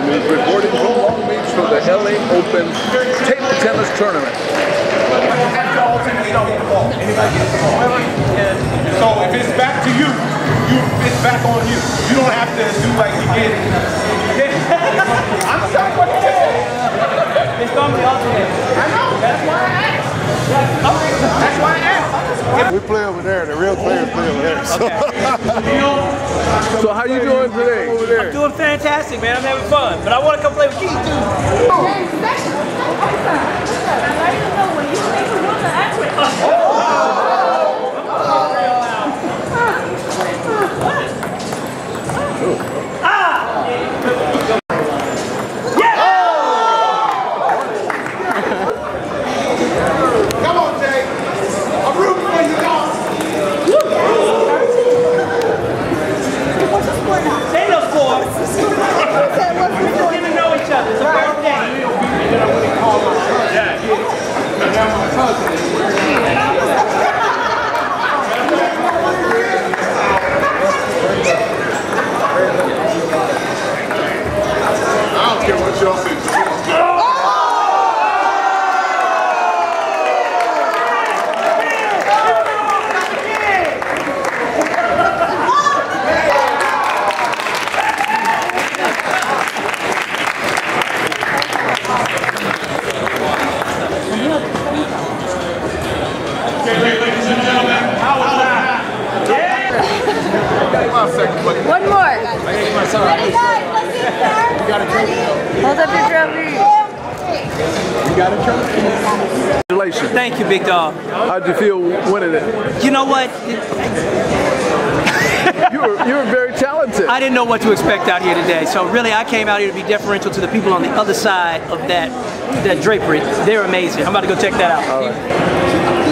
News reporting from Long Beach for the LA Open Table Tennis Tournament. So if it's back to you, it's back on you. You don't have to do like you did. I'm sorry, what you said. It's going to be alternate. I know, that's why I asked. That's why I asked. We play over there, the real players play over there. So, so how you doing today? Over there? I'm doing fantastic, man. I'm having fun. But I want to come play with Keith, too. One more. Ready, guys? Let's see, sir. Hold up your trophy. You got a trophy? Congratulations. Thank you, big dog. How'd you feel winning it? You know what? You were very talented. I didn't know what to expect out here today. So really, I came out here to be deferential to the people on the other side of that drapery. They're amazing. I'm about to go check that out. All right.